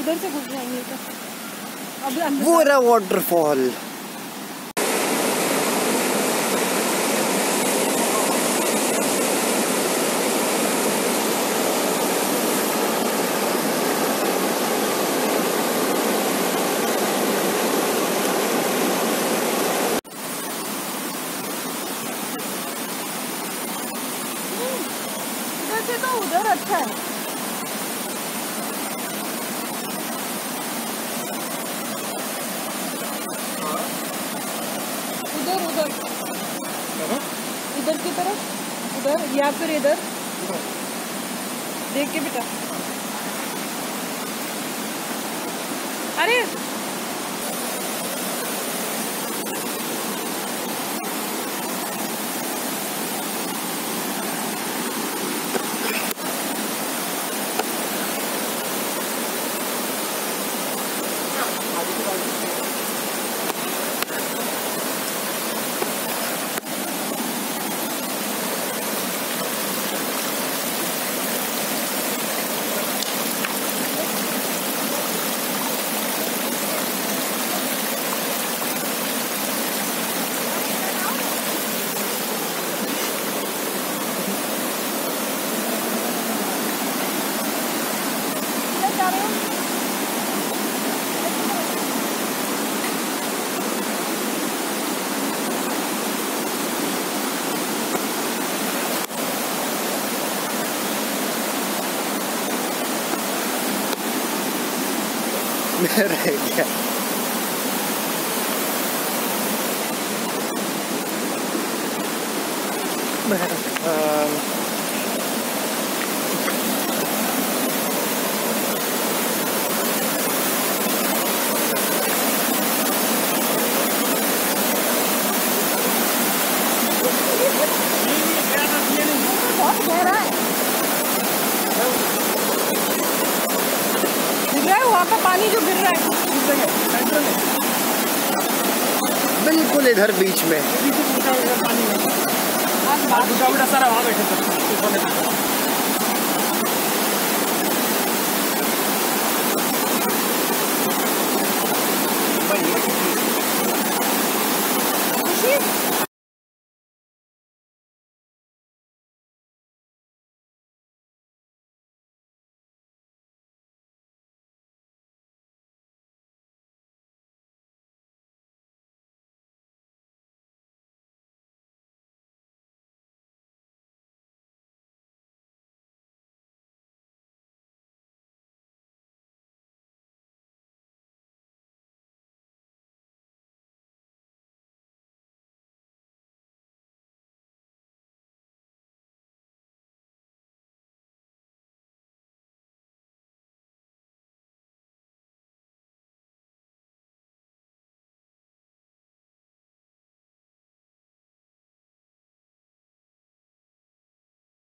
उधर से घुस जाएंगे तो अब अंदर। वो रहा वाटरफॉल। इधर से तो उधर अच्छा है। उधर उधर इधर की तरफ, उधर या फिर इधर देख के बेटा। अरे रह गया। बहुत गहरा है। दिख रहा है वहाँ पे पानी जो गिर रहा है बिल्कुल इधर बीच में। आज बात सारा वहाँ बैठे थे।